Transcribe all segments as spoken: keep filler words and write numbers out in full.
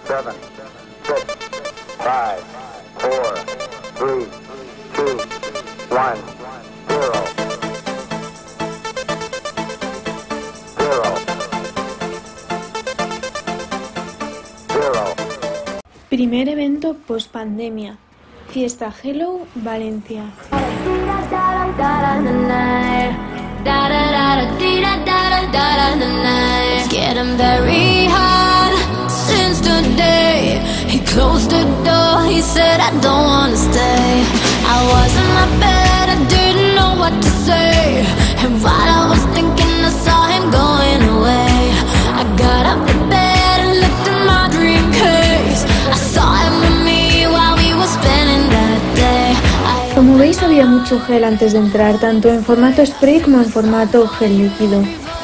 seven, six, five, four, three, two, one, zero. Zero. Zero. Primer evento post pandemia. Fiesta Hello Valencia. It's getting very hard since the day he closed the door. He said I don't wanna stay. I was in my bed, I didn't know what to say. And while I was thinking, I saw him going away. I got up in bed and looked in my dream case. I saw him with me while we were spending that day. I Como veis, había mucho gel antes de entrar, tanto en formato spray como en formato gel líquido.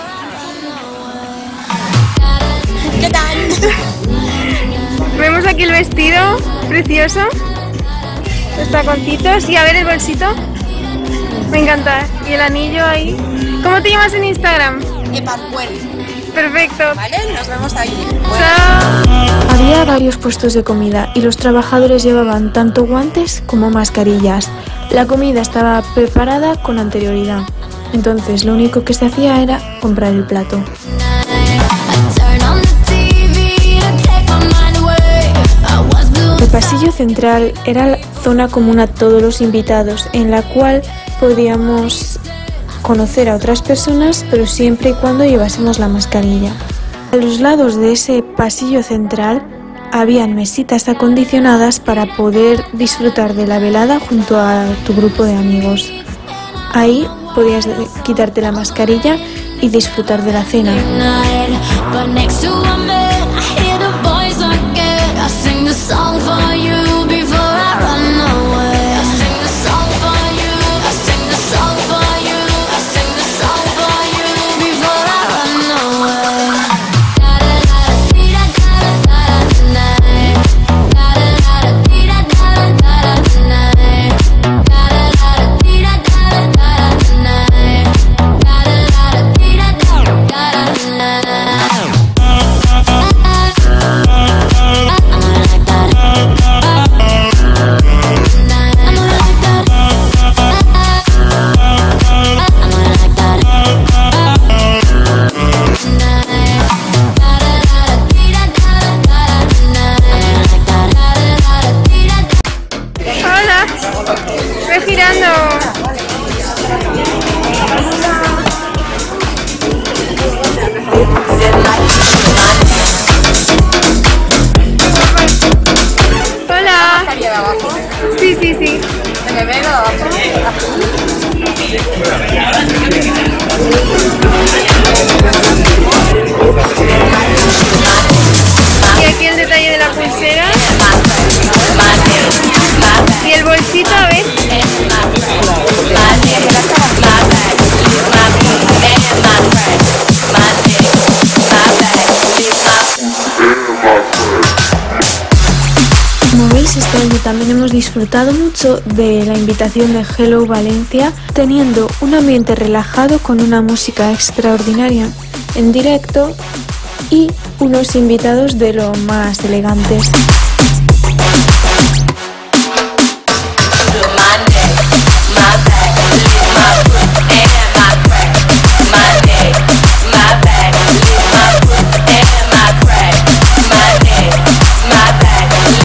¿Qué tal? Vemos aquí el vestido, precioso. Los taconcitos y a ver el bolsito. Me encanta. Y el anillo ahí. ¿Cómo te llamas en Instagram? Epascuel. Perfecto. ¿Vale? Nos vemos ahí. Chao. Había varios puestos de comida y los trabajadores llevaban tanto guantes como mascarillas. La comida estaba preparada con anterioridad. Entonces lo único que se hacía era comprar el plato. El pasillo central era la zona común a todos los invitados, en la cual podíamos conocer a otras personas, pero siempre y cuando llevásemos la mascarilla. A los lados de ese pasillo central habían mesitas acondicionadas para poder disfrutar de la velada junto a tu grupo de amigos. Ahí podías quitarte la mascarilla y disfrutar de la cena. Sí, sí, sí. ¿Me veo? Y aquí el detalle de la pulsera. Y el bolsito, a ver. Como veis, este año también hemos disfrutado mucho de la invitación de Hello Valencia, teniendo un ambiente relajado con una música extraordinaria en directo y unos invitados de lo más elegantes.